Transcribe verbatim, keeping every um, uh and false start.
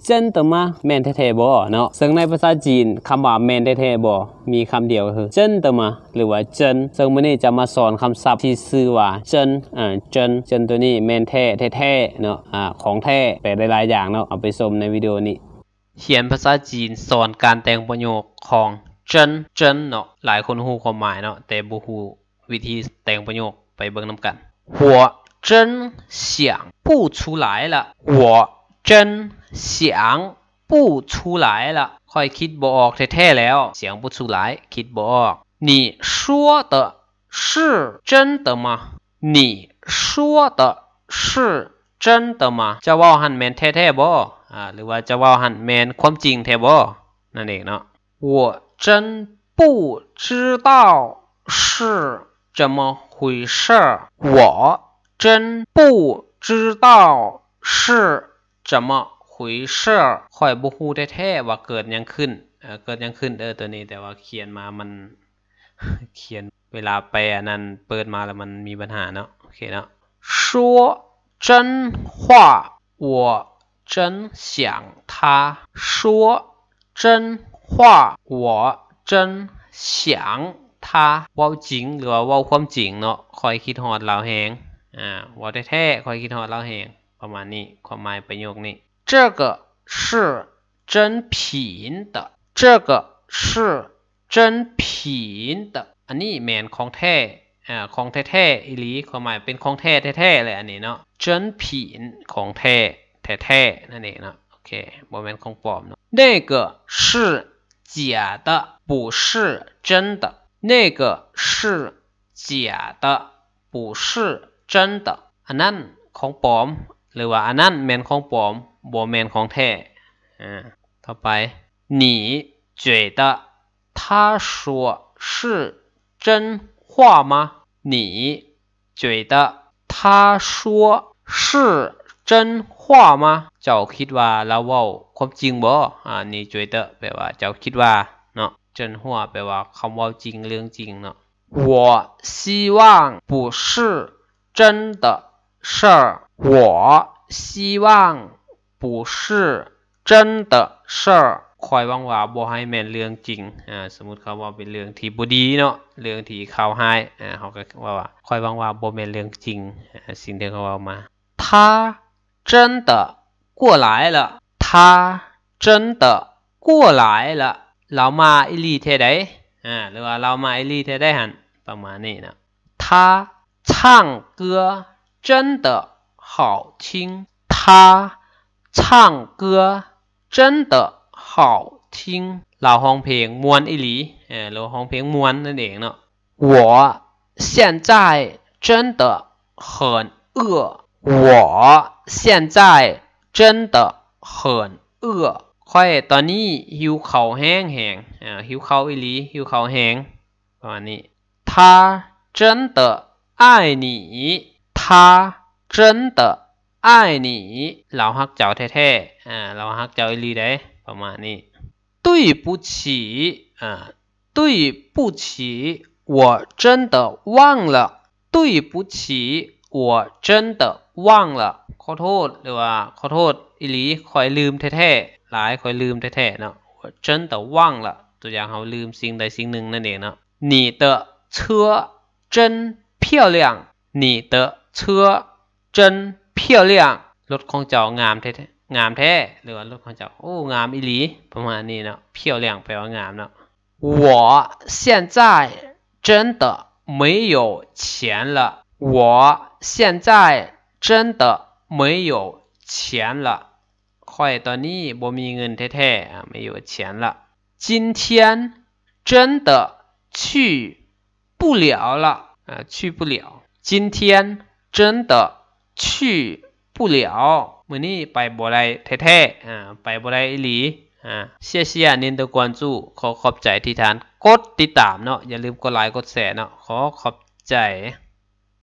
เจิ้นเตมาแมนแท้ๆบ่เนาะซึ่งในภาษาจีนคำว่าแมนแท้ๆบ่มีคำเดียวก็คือเจิ้นเตมาหรือว่าเจิ้นซึ่งมื้อนี้จะมาสอนคำศัพท์ที่ชื่อว่าเจิ้นอ่าเจิ้นเจิ้นตัวนี้แมนแท้แท้ๆเนาะอ่าของแท้แปลได้หลายอย่างเนาะเอาไปชมในวิดีโอนี้เขียนภาษาจีนสอนการแต่งประโยคของเจิ้นเจิ้นเนาะหลายคนรู้ความหมายเนาะแต่บ่รู้วิธีแต่งประโยคไปเบิ่งนำกัน我真想不出来了我真想不出来了ค่อยคิดบ่ออกแท้ๆแล้วเสียงบ่出来คิดบ่ออก你说的是真的吗你说的是真的吗จะเว้าหั่นแม่นแท้ๆบ่อ่าหรือว่าจะเว้าหั่นแม่นความจริงแท้บ่นั่นเองเนาะ我真不知道是怎么回事我真不知道是怎么回事ค่อยบ่ฮู้แท้ๆว่าเกิดหยังขึ้นเอ่อเกิดหยังขึ้นเด้อตัวนี้แต่ว่าเขียนมามันเขียนเวลาแปลนั้นเปิดมาแล้วมันมีปัญหาเนาะโอเคเนาะ说真话我真想他说真话我真想他เว้าจริงหรือว่าเว้าความจริงเนาะค่อยคิดฮอดลาวแฮงอ่าเว้าแท้ๆค่อยคิดฮอดลาวแฮงประมาณนี้ความหมายประโยคนี้这个是真品的这个是真品的อันนี้แม่นของแท้อ่าของแท้ๆอีหลีความหมายเป็นของแท้แท้ๆเลยอันนี้เนาะ真品ของแท้แท้ๆนั่นเองเนาะโอเคบ่แม่นของปลอมเนาะ那个是假的不是真的那个是假的不是真的อันนั้นของปลอมหรือว่าอันนั้นแม่นของปลอมบ่แม่นของแท้อ่าต่อไป你觉得他说是真话吗你觉得他说是真话吗เจ้าคิดว่าเราเว้าความจริงบ่อ่านี่觉得แปลว่าเจ้าคิดว่าเนาะ真话แปลว่าคำเว้าจริงเรื่องจริงเนาะ我希望不是真的事儿我希望不是真的事儿คอยหวังว่าบ่ให้แม่นเรื่องจริงอ่าสมมุติเขาว่าเป็นเรื่องที่บ่ดีเนาะเรื่องที่เขาให้อ่าเขาก็ว่าว่าคอยหวังว่าบ่แม่นเรื่องจริงอ่าสิ่งที่เขาเว้ามา他真的过来了他真的过来了เรามาอีหลีแท้ใดอ่าหรือว่าเรามาอีหลีแท้ใดหั่นประมาณนี้นะ他唱歌真的好听他唱歌真的好听เราร้องเพลงม่วนอีหลีเออเราร้องเพลงม่วนนั่นเองเนาะ我现在真的很饿我现在真的很饿ค่อยตอนนี้หิวข้าวแห้งแห้งอ่าหิวข้าวอีหลีหิวข้าวแห้งประมาณนี้他真的爱你他真的爱你เราฮักเจ้าแท้ๆอ่าเราฮักเจ้าอีหลีเด้ประมาณนี้对不起อ่า对不起我真的忘了对不起我真的忘了ขอโทษหรือว่าขอโทษอีหลีค่อยลืมแท้ๆหลายค่อยลืมแท้ๆเนาะ真的忘了ตัวอย่างเฮาลืมสิ่งใดสิ่งหนึ่งนั่นเองเนาะ你的车真漂亮你的车真漂亮รถของเจ้างามแท้ๆงามแท้หรือว่ารถของเจ้าโอ้งามอีหลีประมาณนี้เนาะ漂亮แปลว่างามเนาะ我现在真的没有钱了我现在真的没有钱了ค่อยตอนนี้บ่มีเงินแท้ๆอ่ะไม่有钱了今天真的去不了了อ่า去不了今天真的去不了มื้อนี้ไปบ่ได้แท้ๆอ่าไปบ่ได้อีหลีอ่า谢谢您的关注ขอขอบใจที่ท่านกดติดตามเนาะอย่าลืมกดไลค์กดแชร์เนาะขอขอบใจ